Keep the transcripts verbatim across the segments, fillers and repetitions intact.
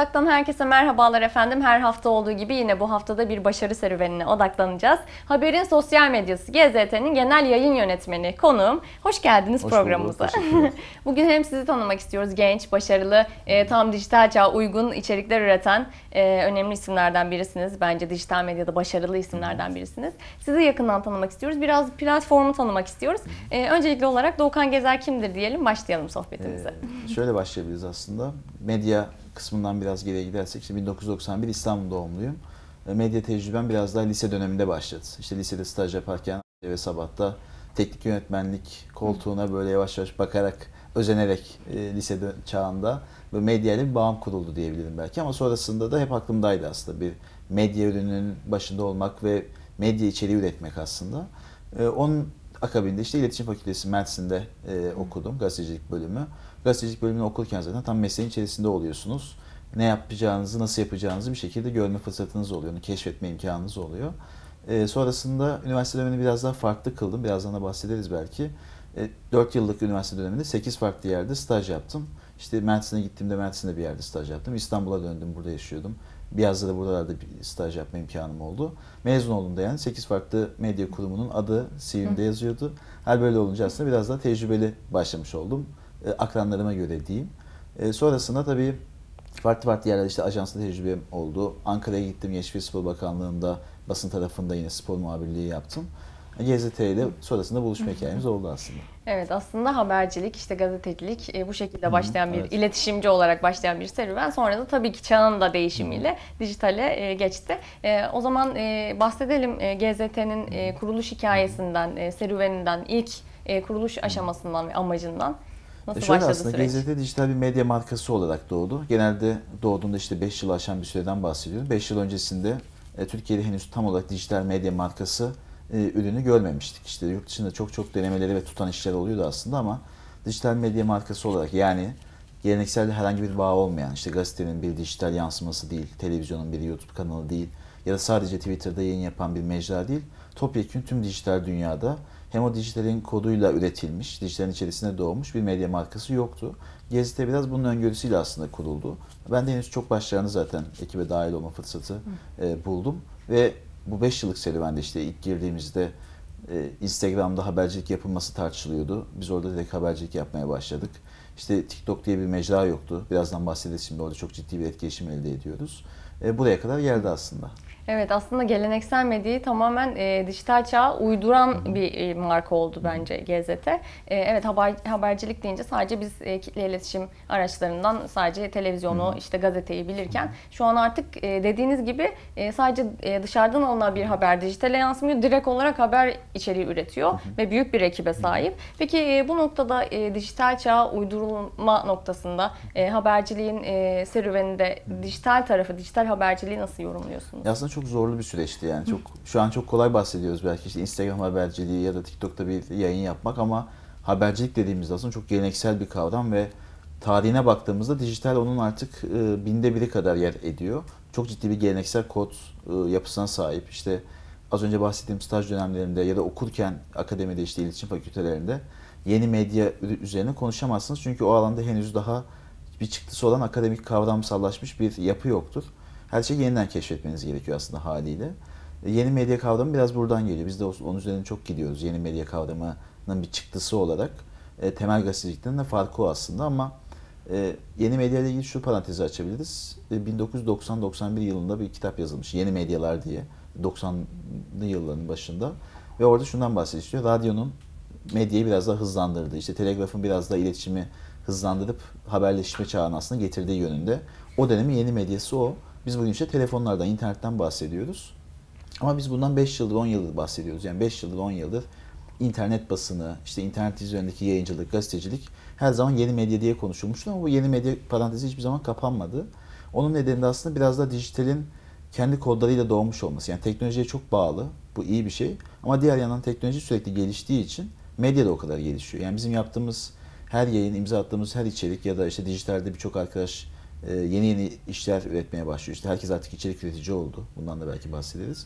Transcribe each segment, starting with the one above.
Odak'tan herkese merhabalar efendim. Her hafta olduğu gibi yine bu haftada bir başarı serüvenine odaklanacağız. Haberin sosyal medyası G Z T'nin genel yayın yönetmeni konuğum. Hoş geldiniz Hoş programımıza. bulduk, Bugün hem sizi tanımak istiyoruz. Genç, başarılı, e, tam dijital çağa uygun içerikler üreten e, önemli isimlerden birisiniz. Bence dijital medyada başarılı isimlerden birisiniz. Sizi yakından tanımak istiyoruz. Biraz platformu tanımak istiyoruz. E, öncelikli olarak Doğukan Gezer kimdir diyelim. Başlayalım sohbetimize. Ee, şöyle başlayabiliriz aslında. Medya kısmından biraz geriye gidersek, işte bin dokuz yüz doksan bir İstanbul doğumluyum. Medya tecrübem biraz daha lise döneminde başladı. İşte lisede staj yaparken ve Sabah'ta teknik yönetmenlik koltuğuna böyle yavaş yavaş bakarak, özenerek e, lise çağında böyle medyayla bir bağım kuruldu diyebilirim belki. Ama sonrasında da hep aklımdaydı aslında bir medya ürününün başında olmak ve medya içeriği üretmek aslında. E, onun akabinde işte İletişim Fakültesi Mersin'de e, okudum, gazetecilik bölümü. Gazetecilik bölümünü okurken zaten tam mesleğin içerisinde oluyorsunuz. Ne yapacağınızı, nasıl yapacağınızı bir şekilde görme fırsatınız oluyor, onu keşfetme imkanınız oluyor. E, sonrasında üniversite dönemini biraz daha farklı kıldım, birazdan da bahsederiz belki. E, dört yıllık üniversite döneminde sekiz farklı yerde staj yaptım. İşte Mersin'e gittiğimde Mersin'de bir yerde staj yaptım. İstanbul'a döndüm, burada yaşıyordum. Bir yazda da buralarda bir staj yapma imkanım oldu. Mezun olduğumda yani sekiz farklı medya kurumunun adı C V'mde yazıyordu. Her böyle olunca aslında biraz daha tecrübeli başlamış oldum. E, akranlarıma göre diyeyim. E, sonrasında tabii farklı farklı yerlerde işte ajanslı tecrübem oldu. Ankara'ya gittim, Gençlik ve Spor Bakanlığı'nda basın tarafında yine spor muhabirliği yaptım. G Z T ile sonrasında buluşma hikayemiz oldu aslında. Evet, aslında habercilik, işte gazetecilik e, bu şekilde başlayan bir evet. iletişimci olarak başlayan bir serüven. Sonra da tabii ki çağın da değişimiyle dijitale e, geçti. E, o zaman e, bahsedelim e, G Z T'nin e, kuruluş hikayesinden, e, serüveninden, ilk e, kuruluş aşamasından ve amacından. Nasıl Şöyle başladı aslında süreç? G Z T dijital bir medya markası olarak doğdu. Genelde doğduğunda işte beş yılı aşan bir süreden bahsediyorum. beş yıl öncesinde e, Türkiye'de henüz tam olarak dijital medya markası e, ürünü görmemiştik. İşte yurt dışında çok çok denemeleri ve tutan işler oluyordu aslında ama dijital medya markası olarak, yani geleneksel herhangi bir bağ olmayan, işte gazetenin bir dijital yansıması değil, televizyonun bir YouTube kanalı değil ya da sadece Twitter'da yayın yapan bir mecra değil, topyekün tüm dijital dünyada hem o dijitalin koduyla üretilmiş, dijitalin içerisinde doğmuş bir medya markası yoktu. G Z T biraz bunun öngörüsüyle aslında kuruldu. Ben de henüz çok başlarını zaten ekibe dahil olma fırsatı e, buldum. Ve bu beş yıllık serüvende işte ilk girdiğimizde e, Instagram'da habercilik yapılması tartışılıyordu. Biz orada direkt habercilik yapmaya başladık. İşte TikTok diye bir mecra yoktu. Birazdan bahsederiz, şimdi orada çok ciddi bir etkileşim elde ediyoruz. E, buraya kadar geldi aslında. Evet, aslında geleneksel medyayı tamamen e, dijital çağa uyduran Hı-hı. bir e, marka oldu bence G Z T. E, evet, haber, habercilik deyince sadece biz e, kitle iletişim araçlarından sadece televizyonu, Hı-hı. işte gazeteyi bilirken Hı-hı. şu an artık e, dediğiniz gibi e, sadece e, dışarıdan alınan bir haber dijitale yansımıyor. Direkt olarak haber içeriği üretiyor Hı-hı. ve büyük bir ekibe sahip. Peki e, bu noktada e, dijital çağa uydurulma noktasında e, haberciliğin e, serüveninde Hı-hı. dijital tarafı, dijital haberciliği nasıl yorumluyorsunuz? Ya aslında çok zorlu bir süreçti yani. Çok şu an çok kolay bahsediyoruz belki işte Instagram haberciliği ya da TikTok'ta bir yayın yapmak ama habercilik dediğimizde aslında çok geleneksel bir kavram ve tarihine baktığımızda dijital onun artık e, binde biri kadar yer ediyor. Çok ciddi bir geleneksel kod e, yapısına sahip. İşte az önce bahsettiğim staj dönemlerinde ya da okurken akademide işte iletişim fakültelerinde yeni medya üzerine konuşamazsınız. Çünkü o alanda henüz daha bir çıktısı olan akademik kavramsallaşmış bir yapı yoktur. Her şeyi yeniden keşfetmeniz gerekiyor aslında haliyle. Yeni medya kavramı biraz buradan geliyor. Biz de onun üzerine çok gidiyoruz. Yeni medya kavramının bir çıktısı olarak. E, temel gazetecilikten de farkı o aslında ama e, yeni medya ile ilgili şu parantezi açabiliriz. E, bin dokuz yüz doksan doksan bir yılında bir kitap yazılmış. Yeni Medyalar diye. doksanlı yılların başında. Ve orada şundan bahsediyor. Radyonun medyayı biraz daha hızlandırdığı, işte telegrafın biraz daha iletişimi hızlandırıp haberleşme çağına aslında getirdiği yönünde. O dönemin yeni medyası o. Biz bugün işte telefonlardan, internetten bahsediyoruz. Ama biz bundan beş yıldır, on yıldır bahsediyoruz. Yani beş yıldır, on yıldır internet basını, işte internet üzerindeki yayıncılık, gazetecilik her zaman yeni medya diye konuşulmuştu ama bu yeni medya parantezi hiçbir zaman kapanmadı. Onun nedeni de aslında biraz da dijitalin kendi kodlarıyla doğmuş olması. Yani teknolojiye çok bağlı. Bu iyi bir şey. Ama diğer yandan teknoloji sürekli geliştiği için medya da o kadar gelişiyor. Yani bizim yaptığımız her yayın, imza attığımız her içerik ya da işte dijitalde birçok arkadaş yeni yeni işler üretmeye başlıyor. İşte herkes artık içerik üretici oldu. Bundan da belki bahsederiz.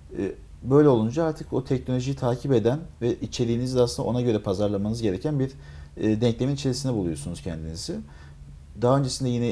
Böyle olunca artık o teknolojiyi takip eden ve içeriğinizi de aslında ona göre pazarlamanız gereken bir denklemin içerisinde buluyorsunuz kendinizi. Daha öncesinde yine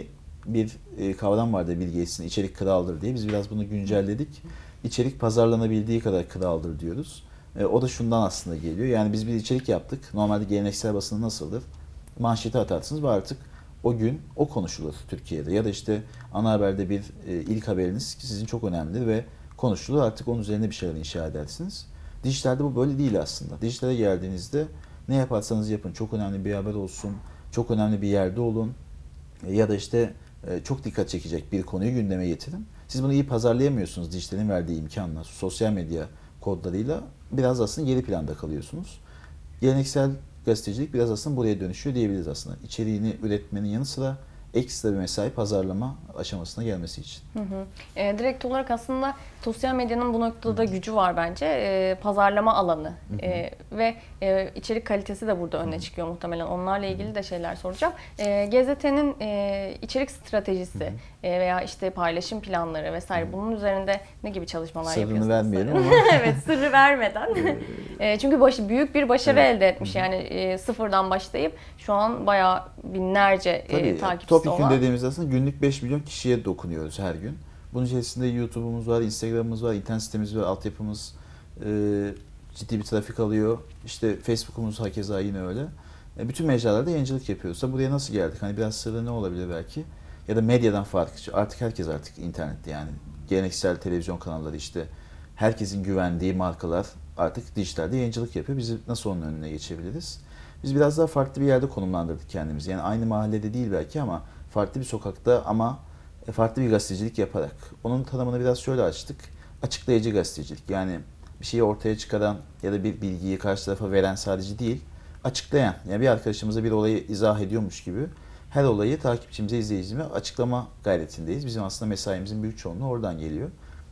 bir e, kavram vardı Bill Gates'in, içerik kraldır diye. Biz biraz bunu güncelledik. İçerik pazarlanabildiği kadar kraldır diyoruz. E, o da şundan aslında geliyor. Yani biz bir içerik yaptık. Normalde geleneksel basında nasıldır? Manşeti atarsınız ve artık o gün o konuşulur Türkiye'de. Ya da işte ana haberde bir e, ilk haberiniz ki sizin çok önemlidir ve konuşulur. Artık onun üzerine bir şeyler inşa edersiniz. Dijitalde bu böyle değil aslında. Dijitale geldiğinizde ne yaparsanız yapın. Çok önemli bir haber olsun. Çok önemli bir yerde olun. E, ya da işte e, çok dikkat çekecek bir konuyu gündeme getirin. Siz bunu iyi pazarlayamıyorsunuz dijitalin verdiği imkanla, sosyal medya kodlarıyla biraz aslında geri planda kalıyorsunuz. Geleneksel gazetecilik biraz aslında buraya dönüşüyor diyebiliriz aslında. İçeriğini üretmenin yanı sıra ekstra bir mesai pazarlama aşamasına gelmesi için. Hı hı. E, direkt olarak aslında sosyal medyanın bu noktada hı. gücü var bence. E, pazarlama alanı hı hı. E, ve e, içerik kalitesi de burada öne çıkıyor muhtemelen. Onlarla ilgili de şeyler soracağım. E, G Z T'nin e, içerik stratejisi e, veya işte paylaşım planları vesaire, hı hı. bunun üzerinde ne gibi çalışmalar Sırrını yapıyorsunuz? Vermeyelim ama. Evet, sırrı vermeden. e, çünkü baş, büyük bir başarı evet. elde etmiş. Yani e, sıfırdan başlayıp şu an bayağı binlerce e, takipçisi olan. Topik'in dediğimiz aslında günlük beş milyon kişiye dokunuyoruz her gün. Bunun içerisinde YouTube'umuz var, Instagram'ımız var, internet sitemiz var, altyapımız e, ciddi bir trafik alıyor. İşte Facebook'umuz hakeza yine öyle. E, bütün mecralarda yayıncılık yapıyoruz. Da buraya nasıl geldik? Hani biraz sırrı ne olabilir belki? Ya da medyadan farklı. Artık herkes artık internette yani. Geleneksel televizyon kanalları işte herkesin güvendiği markalar artık dijitalde yayıncılık yapıyor. Biz nasıl onun önüne geçebiliriz? Biz biraz daha farklı bir yerde konumlandırdık kendimizi. Yani aynı mahallede değil belki ama farklı bir sokakta ama farklı bir gazetecilik yaparak. Onun tanımını biraz şöyle açtık. Açıklayıcı gazetecilik. Yani bir şeyi ortaya çıkaran ya da bir bilgiyi karşı tarafa veren sadece değil, açıklayan. Yani bir arkadaşımıza bir olayı izah ediyormuş gibi her olayı takipçimize, izleyicimize açıklama gayretindeyiz. Bizim aslında mesaimizin büyük çoğunluğu oradan geliyor.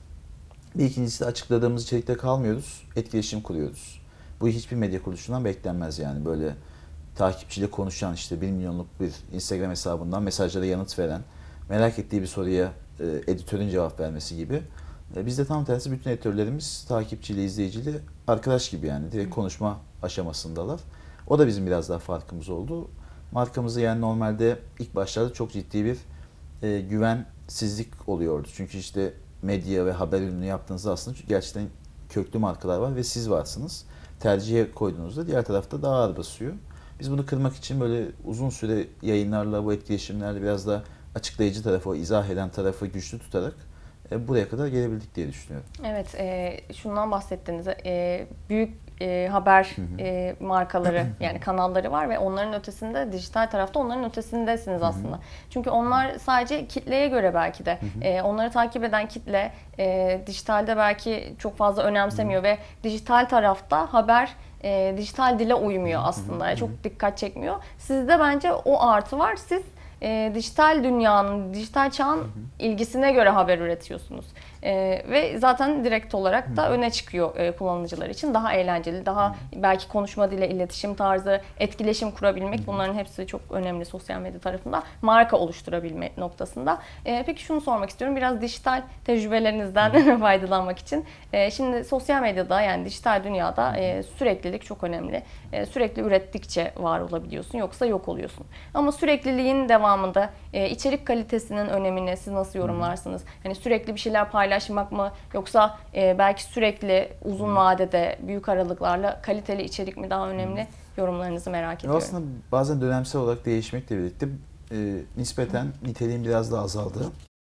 Bir ikincisi de açıkladığımız içerikte kalmıyoruz, etkileşim kuruyoruz. Bu hiçbir medya kuruluşundan beklenmez yani. Böyle takipçiyle konuşan işte bir milyonluk bir Instagram hesabından mesajlara yanıt veren, merak ettiği bir soruya e, editörün cevap vermesi gibi. E, bizde tam tersi bütün editörlerimiz takipçiyle, izleyiciyle arkadaş gibi yani. Direkt konuşma aşamasındalar. O da bizim biraz daha farkımız oldu. Markamızı yani normalde ilk başlarda çok ciddi bir e, güvensizlik oluyordu. Çünkü işte medya ve haber ürünü yaptığınızda aslında gerçekten köklü markalar var ve siz varsınız. Tercihe koyduğunuzda diğer tarafta daha ağır basıyor. Biz bunu kırmak için böyle uzun süre yayınlarla, bu etkileşimlerle biraz da açıklayıcı tarafı, o izah eden tarafı güçlü tutarak e, buraya kadar gelebildik diye düşünüyorum. Evet, e, şundan bahsettiniz. E, büyük e, haber e, markaları yani kanalları var ve onların ötesinde, dijital tarafta onların ötesindesiniz aslında. Çünkü onlar sadece kitleye göre belki de e, onları takip eden kitle e, dijitalde belki çok fazla önemsemiyor ve dijital tarafta haber e, dijital dile uymuyor aslında. Yani çok dikkat çekmiyor. Sizde bence o artı var. Siz E, dijital dünyanın, dijital çağın hı hı. ilgisine göre haber üretiyorsunuz. E, ve zaten direkt olarak da hı hı. öne çıkıyor e, kullanıcılar için. Daha eğlenceli, daha hı hı. belki konuşma dili, iletişim tarzı, etkileşim kurabilmek hı hı. bunların hepsi çok önemli sosyal medya tarafında. Marka oluşturabilme noktasında. E, peki şunu sormak istiyorum. Biraz dijital tecrübelerinizden faydalanmak için. E, şimdi sosyal medyada yani dijital dünyada e, süreklilik çok önemli. E, sürekli ürettikçe var olabiliyorsun yoksa yok oluyorsun. Ama sürekliliğin devamı devamında e, içerik kalitesinin önemini siz nasıl yorumlarsınız? Hani sürekli bir şeyler paylaşmak mı yoksa e, belki sürekli uzun vadede büyük aralıklarla kaliteli içerik mi daha önemli? Yorumlarınızı merak ediyorum. Aslında bazen dönemsel olarak değişmekle birlikte e, nispeten niteliğin biraz daha azaldığı,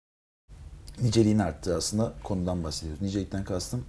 niceliğin arttığı aslında konudan bahsediyoruz. Nicelikten kastım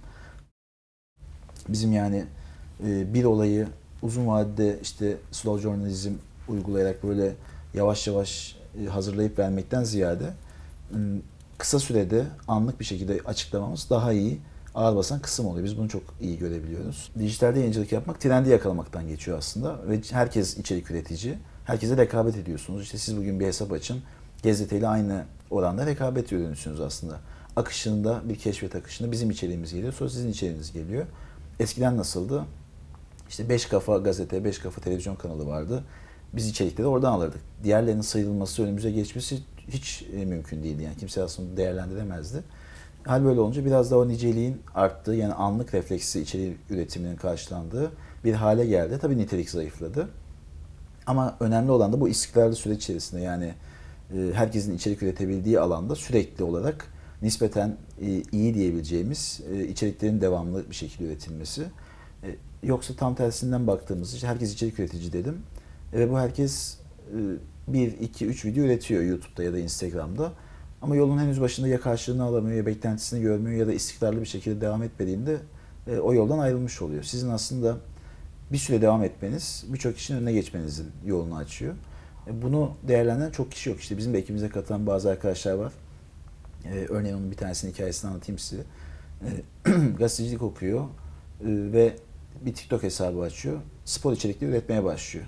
bizim yani e, bir olayı uzun vadede işte slow journalism uygulayarak böyle yavaş yavaş hazırlayıp vermekten ziyade kısa sürede anlık bir şekilde açıklamamız daha iyi, ağır basan kısım oluyor. Biz bunu çok iyi görebiliyoruz. Dijitalde yayıncılık yapmak trendi yakalamaktan geçiyor aslında ve herkes içerik üretici. Herkese rekabet ediyorsunuz. İşte siz bugün bir hesap açın, G Z T ile aynı oranda rekabet ürünüsünüz aslında. Akışında, bir keşfet akışında bizim içeriğimiz geliyor, sonra sizin içeriğiniz geliyor. Eskiden nasıldı? İşte beş kafa gazete, beş kafa televizyon kanalı vardı. Biz içerikleri oradan alırdık. Diğerlerinin sıyrılması, önümüze geçmesi hiç mümkün değildi. Yani kimse aslında değerlendiremezdi. Hal böyle olunca biraz daha o niceliğin arttığı, yani anlık refleksi içerik üretiminin karşılandığı bir hale geldi. Tabii nitelik zayıfladı. Ama önemli olan da bu istikrarlı süreç içerisinde yani herkesin içerik üretebildiği alanda sürekli olarak nispeten iyi diyebileceğimiz içeriklerin devamlı bir şekilde üretilmesi. Yoksa tam tersinden baktığımız için herkes içerik üretici dedim. Ve bu herkes bir, iki, üç video üretiyor YouTube'da ya da Instagram'da. Ama yolun henüz başında ya karşılığını alamıyor ya beklentisini görmüyor ya da istikrarlı bir şekilde devam etmediğinde o yoldan ayrılmış oluyor. Sizin aslında bir süre devam etmeniz birçok kişinin önüne geçmenizin yolunu açıyor. Bunu değerlendiren çok kişi yok. İşte bizim de ekibimize katılan bazı arkadaşlar var. Örneğin onun bir tanesinin hikayesini anlatayım size. Gazetecilik okuyor ve bir TikTok hesabı açıyor. Spor içerikleri üretmeye başlıyor.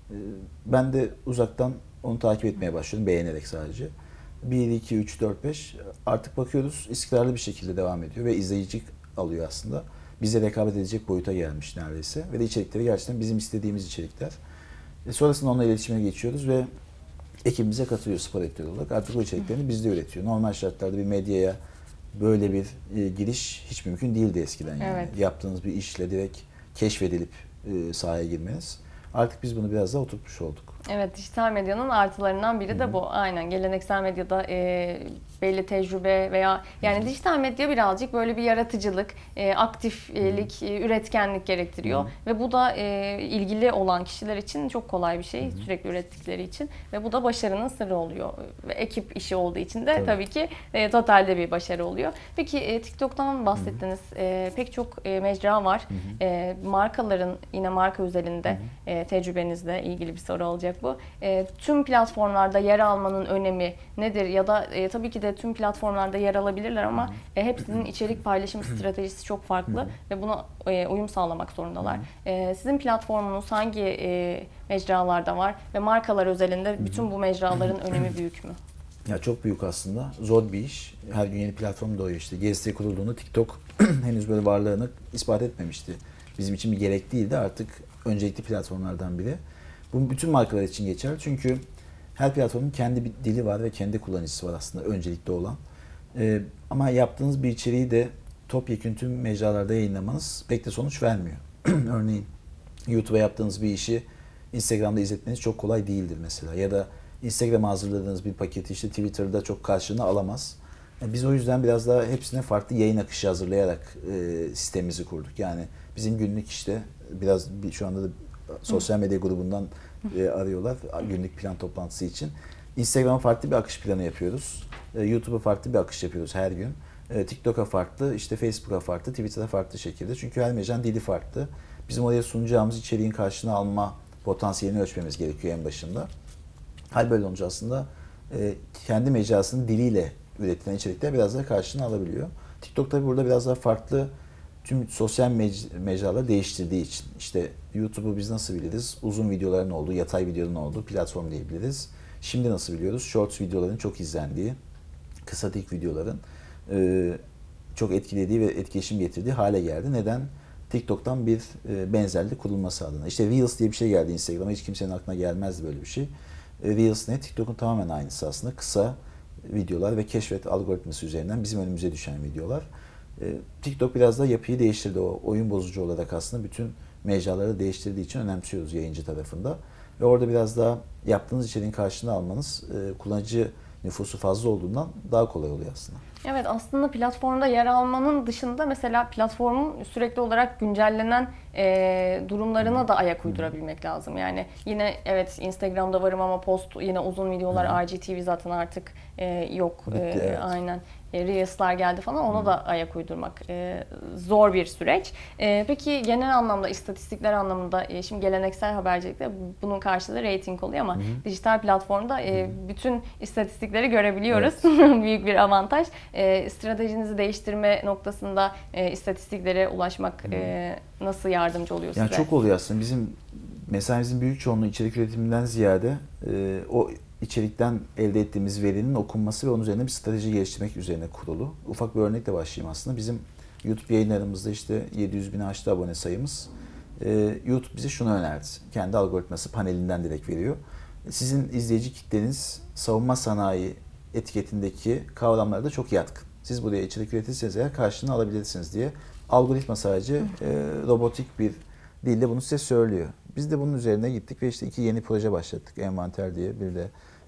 Ben de uzaktan onu takip etmeye başlıyorum beğenerek sadece. bir, iki, üç, dört, beş artık bakıyoruz istikrarlı bir şekilde devam ediyor ve izleyici alıyor aslında. Bize rekabet edecek boyuta gelmiş neredeyse. Ve de içerikleri gerçekten bizim istediğimiz içerikler. E sonrasında onunla iletişime geçiyoruz ve ekibimize katılıyor spor editörü olarak. Artık o içeriklerini bizde üretiyor. Normal şartlarda bir medyaya böyle bir e, giriş hiç mümkün değildi eskiden yani. Evet. Yaptığınız bir işle direkt keşfedilip e, sahaya girmeniz. Artık biz bunu biraz daha oturtmuş olduk. Evet, dijital medyanın artılarından biri de Hı-hı. bu. Aynen, geleneksel medyada e, belli tecrübe veya yani Hı-hı. dijital medya birazcık böyle bir yaratıcılık, e, aktiflik, e, üretkenlik gerektiriyor. Hı-hı. Ve bu da e, ilgili olan kişiler için çok kolay bir şey, Hı-hı. sürekli ürettikleri için. Ve bu da başarının sırrı oluyor. Ve ekip işi olduğu için de tabii, tabii ki e, totalde bir başarı oluyor. Peki e, TikTok'tan bahsettiniz. E, pek çok e, mecra var. E, markaların, yine marka özelinde e, tecrübenizle ilgili bir soru olacak bu. E, tüm platformlarda yer almanın önemi nedir? Ya da e, tabii ki de tüm platformlarda yer alabilirler ama e, hepsinin içerik paylaşım stratejisi çok farklı ve buna e, uyum sağlamak zorundalar. E, sizin platformunuz hangi e, mecralarda var ve markalar özelinde bütün bu mecraların önemi büyük mü? Ya çok büyük aslında. Zor bir iş. Her gün yeni platform doğuyor işte. G S T kurulduğunda TikTok henüz böyle varlığını ispat etmemişti. Bizim için bir gerek değildi. Artık öncelikli platformlardan biri. Bu bütün markalar için geçerli. Çünkü her platformun kendi bir dili var ve kendi kullanıcısı var aslında öncelikli olan. Ee, ama yaptığınız bir içeriği de topyekün tüm mecralarda yayınlamanız pek de sonuç vermiyor. Örneğin YouTube'a yaptığınız bir işi Instagram'da izletmeniz çok kolay değildir mesela. Ya da Instagram'a hazırladığınız bir paketi işte Twitter'da çok karşılığını alamaz. Yani biz o yüzden biraz daha hepsine farklı yayın akışı hazırlayarak e, sistemimizi kurduk. Yani bizim günlük işte biraz bir, şu anda da sosyal medya grubundan e, arıyorlar günlük plan toplantısı için. Instagram'a farklı bir akış planı yapıyoruz. E, YouTube'a farklı bir akış yapıyoruz her gün. E, TikTok'a farklı, işte Facebook'a farklı, Twitter'a farklı şekilde. Çünkü her mecranın dili farklı. Bizim oraya sunacağımız içeriğin karşılığını alma potansiyelini ölçmemiz gerekiyor en başında. Hal böyle olunca aslında e, kendi mecrasının diliyle üretilen içerikler biraz daha karşılığını alabiliyor. TikTok tabi burada biraz daha farklı tüm sosyal mec- mecraları değiştirdiği için. İşte YouTube'u biz nasıl biliriz? Uzun videoların olduğu, yatay videoların olduğu platform diyebiliriz. Şimdi nasıl biliyoruz? Shorts videoların çok izlendiği, kısa dik videoların e, çok etkilediği ve etkileşim getirdiği hale geldi. Neden? TikTok'tan bir e, benzerlik kurulması adına. İşte Reels diye bir şey geldi Instagram'a. Hiç kimsenin aklına gelmezdi böyle bir şey. E, Reels ne? TikTok'un tamamen aynısı aslında. Kısa videolar ve keşfet algoritması üzerinden bizim önümüze düşen videolar. E, TikTok biraz da yapıyı değiştirdi. O oyun bozucu olarak aslında bütün mecraları değiştirdiği için önemsiyoruz yayıncı tarafında. Ve orada biraz daha yaptığınız içeriğin karşılığını almanız e, kullanıcı nüfusu fazla olduğundan daha kolay oluyor aslında. Evet, aslında platformda yer almanın dışında mesela platformun sürekli olarak güncellenen e, durumlarına da ayak uydurabilmek lazım. Yani yine evet Instagram'da varım ama post yine uzun videolar, I G T V zaten artık e, yok. Bitti, E, evet. Aynen. E, Reels'lar geldi falan, ona da ayak uydurmak e, zor bir süreç. E, peki genel anlamda, istatistikler anlamında, e, şimdi geleneksel habercilikte bunun karşılığı reyting oluyor ama Hı-hı. dijital platformda e, bütün istatistikleri görebiliyoruz. Evet. Büyük bir avantaj. E, stratejinizi değiştirme noktasında e, istatistiklere ulaşmak e, nasıl yardımcı oluyor size? Yani çok oluyor aslında. Bizim mesaimizin büyük çoğunluğu içerik üretiminden ziyade e, o içerikten elde ettiğimiz verinin okunması ve onun üzerine bir strateji geliştirmek üzerine kurulu. Ufak bir örnekle başlayayım aslında. Bizim YouTube yayınlarımızda işte yedi yüz bini aştı abone sayımız. Ee, YouTube bize şunu önerdi. Kendi algoritması panelinden direkt veriyor. Sizin izleyici kitleniz savunma sanayi etiketindeki kavramlara da çok yatkın. Siz buraya içerik üretirseniz eğer karşılığını alabilirsiniz diye algoritma sadece e, robotik bir dille bunu size söylüyor. Biz de bunun üzerine gittik ve işte iki yeni proje başlattık. Envanter diye, bir de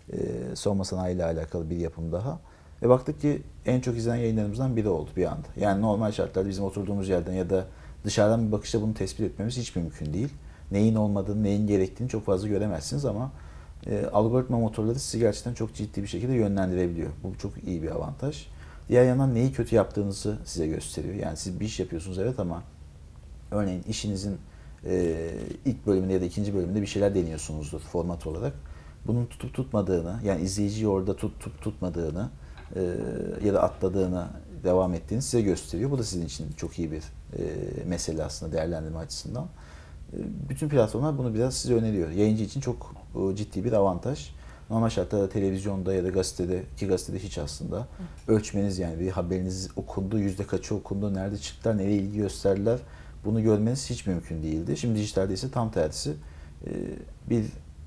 E, savunma sanayi ile alakalı bir yapım daha. Ve baktık ki en çok izlenen yayınlarımızdan biri oldu bir anda. Yani normal şartlarda bizim oturduğumuz yerden ya da dışarıdan bir bakışta bunu tespit etmemiz hiç mümkün değil. Neyin olmadığını, neyin gerektiğini çok fazla göremezsiniz ama e, algoritma motorları sizi gerçekten çok ciddi bir şekilde yönlendirebiliyor. Bu çok iyi bir avantaj. Diğer yandan neyi kötü yaptığınızı size gösteriyor. Yani siz bir iş yapıyorsunuz evet ama örneğin işinizin e, ilk bölümünde ya da ikinci bölümünde bir şeyler deniyorsunuzdur format olarak. Bunun tutup tutmadığını, yani izleyiciyi orada tutup tutmadığını e, ya da atladığını, devam ettiğini size gösteriyor. Bu da sizin için çok iyi bir e, mesele aslında değerlendirme açısından. E, bütün platformlar bunu biraz size öneriyor. Yayıncı için çok e, ciddi bir avantaj. Normal şartlarda televizyonda ya da gazetede, ki gazetede hiç aslında ölçmeniz, yani bir haberiniz okundu, yüzde kaçı okundu, nerede çıktılar, nereye ilgi gösterdiler, bunu görmeniz hiç mümkün değildi. Şimdi dijitalde ise tam tersi. E, bir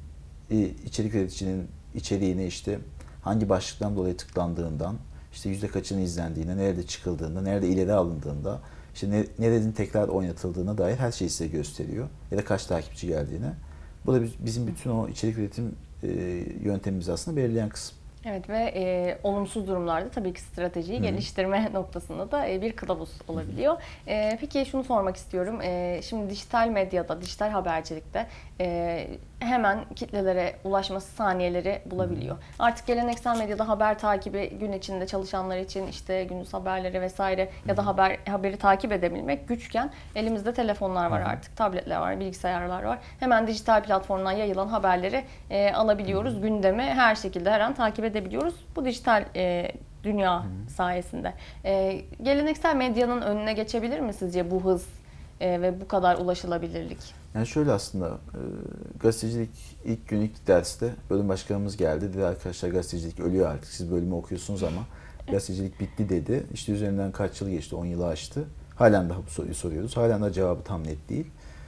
içerik üreticinin içeriğini işte hangi başlıktan dolayı tıklandığından, işte yüzde kaçını izlendiğine, nerede çıkıldığında, nerede ileri alındığında, işte ne, nerenin tekrar oynatıldığına dair her şeyi size gösteriyor. Ya da kaç takipçi geldiğine. Bu da bizim bütün o içerik üretim e, yöntemimizi aslında belirleyen kısım. Evet ve e, olumsuz durumlarda tabii ki stratejiyi Hı-hı. geliştirme noktasında da e, bir kılavuz olabiliyor. E, peki şunu sormak istiyorum. E, şimdi dijital medyada, dijital habercilikte e, hemen kitlelere ulaşması saniyeleri bulabiliyor. Hı-hı. Artık geleneksel medyada haber takibi gün içinde çalışanlar için işte gündüz haberleri vesaire Hı-hı. ya da haber haberi takip edebilmek güçken elimizde telefonlar var Hı-hı. artık, tabletler var, bilgisayarlar var. Hemen dijital platformdan yayılan haberleri e, alabiliyoruz. Hı-hı. Gündemi her şekilde her an takip edebiliyoruz. Bu dijital e, dünya Hı-hı. sayesinde. E, geleneksel medyanın önüne geçebilir mi sizce bu hız e, ve bu kadar ulaşılabilirlik? Yani şöyle aslında e, gazetecilik ilk gün ilk derste bölüm başkanımız geldi. Dedi arkadaşlar gazetecilik ölüyor artık. Siz bölümü okuyorsunuz ama gazetecilik bitti dedi. İşte üzerinden kaç yıl geçti? on yılı aştı. Halen daha bu soruyu soruyoruz. Halen daha cevabı tam net değil.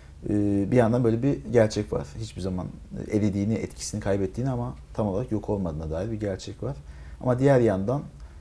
E, bir yandan böyle bir gerçek var. Hiçbir zaman eridiğini, etkisini kaybettiğini ama tam olarak yok olmadığına dair bir gerçek var. Ama diğer yandan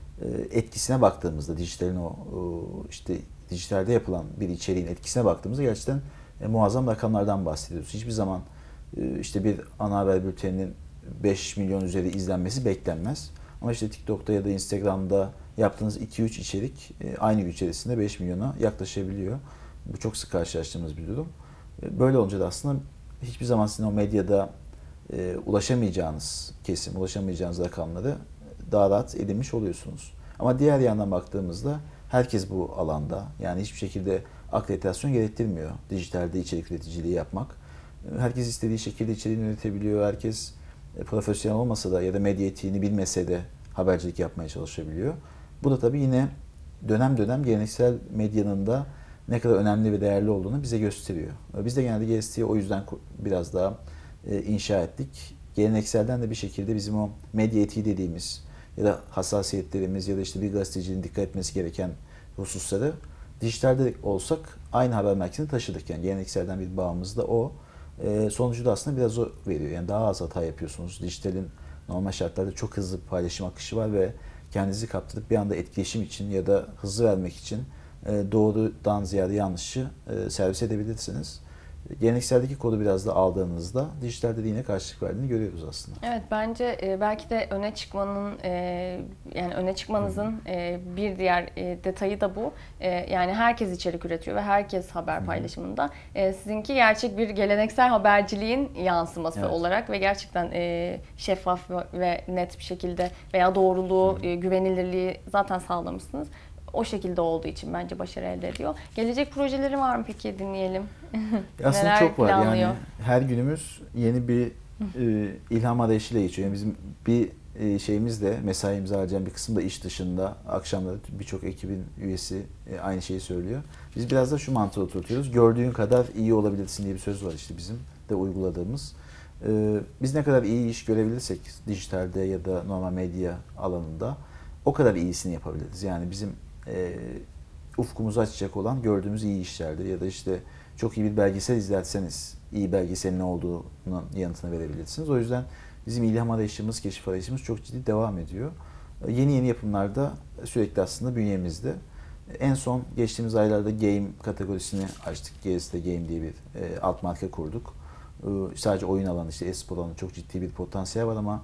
e, etkisine baktığımızda dijitalin o, o işte dijitalde yapılan bir içeriğin etkisine baktığımızda gerçekten E, muazzam rakamlardan bahsediyoruz. Hiçbir zaman e, işte bir ana haber bülteninin beş milyon üzeri izlenmesi beklenmez. Ama işte TikTok'ta ya da Instagram'da yaptığınız iki üç içerik e, aynı gün içerisinde beş milyona yaklaşabiliyor. Bu çok sık karşılaştığımız bir durum. E, böyle olunca da aslında hiçbir zaman sizin o medyada e, ulaşamayacağınız kesim, ulaşamayacağınız rakamları daha rahat edinmiş oluyorsunuz. Ama diğer yandan baktığımızda herkes bu alanda, yani hiçbir şekilde akreditasyon gerektirmiyor dijitalde içerik üreticiliği yapmak. Herkes istediği şekilde içeriğini üretebiliyor. Herkes profesyonel olmasa da ya da medya etiğini bilmese de habercilik yapmaya çalışabiliyor. Bu da tabii yine dönem dönem geleneksel medyanın da ne kadar önemli ve değerli olduğunu bize gösteriyor. Biz de genelde G S T'yi o yüzden biraz daha inşa ettik. Gelenekselden de bir şekilde bizim o medya etiği dediğimiz ya da hassasiyetlerimiz ya da işte bir gazetecinin dikkat etmesi gereken hususları dijitalde olsak aynı haber merkezine taşıdık. Yani gelenekselden bir bağımız da o. E, sonucu da aslında biraz o veriyor. Yani daha az hata yapıyorsunuz. Dijitalin normal şartlarda çok hızlı bir paylaşım akışı var ve kendinizi kaptırıp bir anda etkileşim için ya da hızlı vermek için e, doğrudan ziyade yanlışı e, servis edebilirsiniz. Gelenekseldeki kodu biraz da aldığınızda dijitalde de yine karşılık verdiğini görüyoruz aslında. Evet, bence e, belki de öne çıkmanın e, yani öne çıkmanızın e, bir diğer e, detayı da bu. E, yani herkes içerik üretiyor ve herkes haber paylaşımında. E, sizinki gerçek bir geleneksel haberciliğin yansıması evet. olarak ve gerçekten e, şeffaf ve net bir şekilde veya doğruluğu, e, güvenilirliği zaten sağlamışsınız. O şekilde olduğu için bence başarı elde ediyor. Gelecek projeleri var mı peki, dinleyelim? Aslında Neler çok var. Planlıyor? Yani her günümüz yeni bir e, ilham arayışıyla geçiyor. Yani bizim bir e, şeyimiz de mesaimizi harcayan bir kısım da iş dışında akşamları birçok ekibin üyesi e, aynı şeyi söylüyor. Biz biraz da şu mantığı oturtuyoruz. Gördüğün kadar iyi olabilirsin diye bir söz var işte bizim de uyguladığımız. E, biz ne kadar iyi iş görebilirsek dijitalde ya da normal medya alanında o kadar iyisini yapabiliriz. Yani bizim E, ufkumuzu açacak olan gördüğümüz iyi işlerdir ya da işte çok iyi bir belgesel izlerseniz iyi belgeselin ne olduğunun yanıtını verebilirsiniz. O yüzden bizim ilham arayışımız, keşif arayışımız çok ciddi devam ediyor. E, yeni yeni yapımlarda sürekli aslında bünyemizde. En son geçtiğimiz aylarda game kategorisini açtık. G S T Game diye bir e, alt marka kurduk. E, sadece oyun alanı, işte e-spor alanı çok ciddi bir potansiyel var ama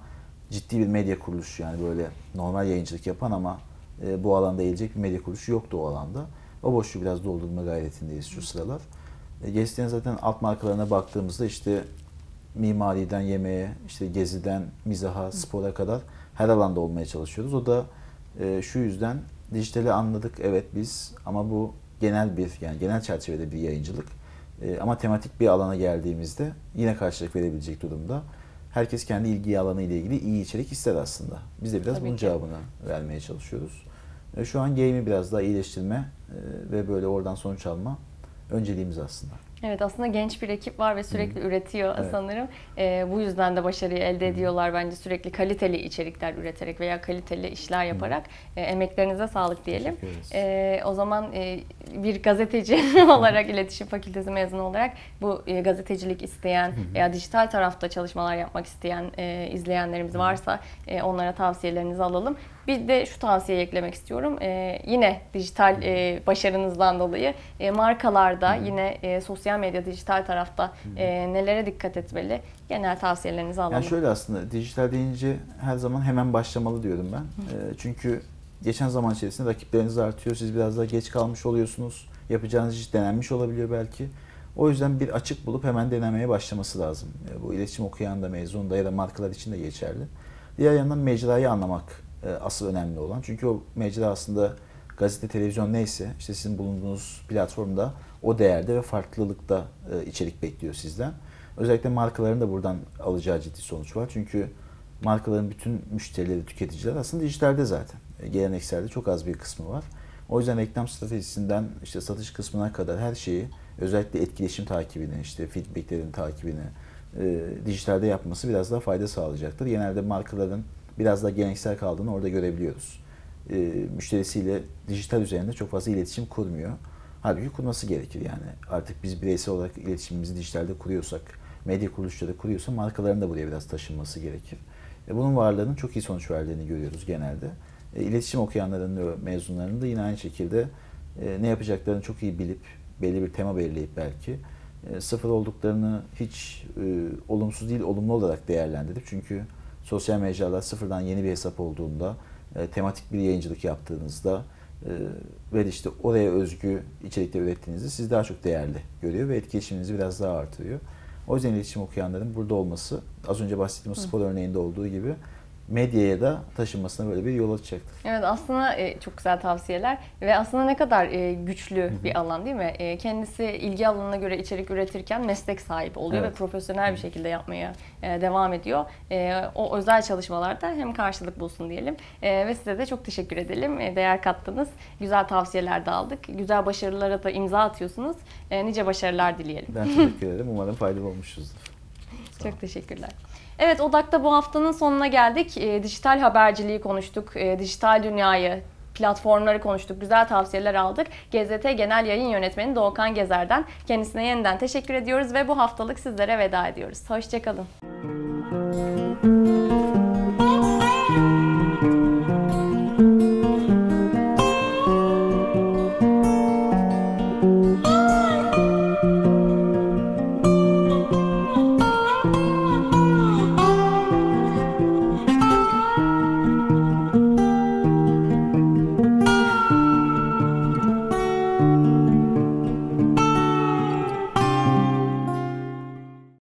ciddi bir medya kuruluşu, yani böyle normal yayıncılık yapan ama e, bu alanda eğilecek bir medya kuruluşu yoktu o alanda. O boşluğu biraz doldurma gayretindeyiz şu sıralar. E, Gezi'nin zaten alt markalarına baktığımızda işte mimariden yemeğe, işte geziden mizaha, spora kadar her alanda olmaya çalışıyoruz. O da e, şu yüzden dijitali anladık evet biz, ama bu genel bir, yani genel çerçevede bir yayıncılık. E, ama tematik bir alana geldiğimizde yine karşılık verebilecek durumda. Herkes kendi ilgi alanı ile ilgili iyi içerik ister aslında. Biz de biraz Tabii bunun ki. cevabını vermeye çalışıyoruz. E, şu an game'i biraz daha iyileştirme e, ve böyle oradan sonuç alma önceliğimiz aslında. Evet, aslında genç bir ekip var ve sürekli Hı. üretiyor Evet. sanırım. Ee, bu yüzden de başarıyı elde ediyorlar bence, sürekli kaliteli içerikler üreterek veya kaliteli işler yaparak. E, emeklerinize sağlık diyelim. E, o zaman e, bir gazeteci olarak, iletişim fakültesi mezunu olarak bu e, gazetecilik isteyen veya dijital tarafta çalışmalar yapmak isteyen e, izleyenlerimiz varsa e, onlara tavsiyelerinizi alalım. Bir de şu tavsiyeyi eklemek istiyorum. Ee, yine dijital e, başarınızdan dolayı e, markalarda, Hı-hı. yine e, sosyal medya, dijital tarafta e, nelere dikkat etmeli? Genel tavsiyelerinizi alalım. Yani şöyle, aslında dijital deyince her zaman hemen başlamalı diyorum ben. E, çünkü geçen zaman içerisinde rakipleriniz artıyor. Siz biraz daha geç kalmış oluyorsunuz. Yapacağınız iş denenmiş olabiliyor belki. O yüzden bir açık bulup hemen denemeye başlaması lazım. E, bu iletişim okuyan da, mezun da ya da markalar için de geçerli. Diğer yandan mecrayı anlamak asıl önemli olan. Çünkü o mecra aslında gazete, televizyon neyse, işte sizin bulunduğunuz platformda o değerde ve farklılıkta içerik bekliyor sizden. Özellikle markaların da buradan alacağı ciddi sonuç var. Çünkü markaların bütün müşterileri, tüketiciler aslında dijitalde zaten. Gelenekselde çok az bir kısmı var. O yüzden reklam stratejisinden işte satış kısmına kadar her şeyi, özellikle etkileşim takibini, işte feedbacklerin takibini e, dijitalde yapması biraz daha fayda sağlayacaktır. Genelde markaların biraz daha geleneksel kaldığını orada görebiliyoruz. E, müşterisiyle dijital üzerinde çok fazla iletişim kurmuyor. Halbuki kurması gerekir yani. Artık biz bireysel olarak iletişimimizi dijitalde kuruyorsak, medya kuruluşları kuruyorsa markaların da buraya biraz taşınması gerekir. E, bunun varlığının çok iyi sonuç verdiğini görüyoruz genelde. E, iletişim okuyanların ve mezunlarının da yine aynı şekilde e, ne yapacaklarını çok iyi bilip, belli bir tema belirleyip belki e, sıfır olduklarını hiç e, olumsuz değil, olumlu olarak değerlendirip, çünkü sosyal mecralar sıfırdan yeni bir hesap olduğunda, e, tematik bir yayıncılık yaptığınızda e, ve işte oraya özgü içerikler ürettiğinizde sizi daha çok değerli görüyor ve etkileşiminizi biraz daha artırıyor. O yüzden iletişim okuyanların burada olması, az önce bahsettiğim spor örneğinde olduğu gibi, medyaya da taşınmasına böyle bir yol açacaktır. Evet, aslında e, çok güzel tavsiyeler ve aslında ne kadar e, güçlü Hı-hı. bir alan değil mi? E, kendisi ilgi alanına göre içerik üretirken meslek sahibi oluyor evet. ve profesyonel Hı-hı. bir şekilde yapmaya e, devam ediyor. E, o özel çalışmalarda hem karşılık bulsun diyelim e, ve size de çok teşekkür edelim. E, değer kattınız, güzel tavsiyeler de aldık, güzel başarılara da imza atıyorsunuz. E, nice başarılar dileyelim. Ben teşekkür ederim. Umarım faydalı olmuşuzdur. Çok teşekkürler. Evet, Odak'ta bu haftanın sonuna geldik. E, dijital haberciliği konuştuk, e, dijital dünyayı, platformları konuştuk, güzel tavsiyeler aldık. G Z T Genel Yayın Yönetmeni Doğukan Gezer'den kendisine yeniden teşekkür ediyoruz ve bu haftalık sizlere veda ediyoruz. Hoşça kalın.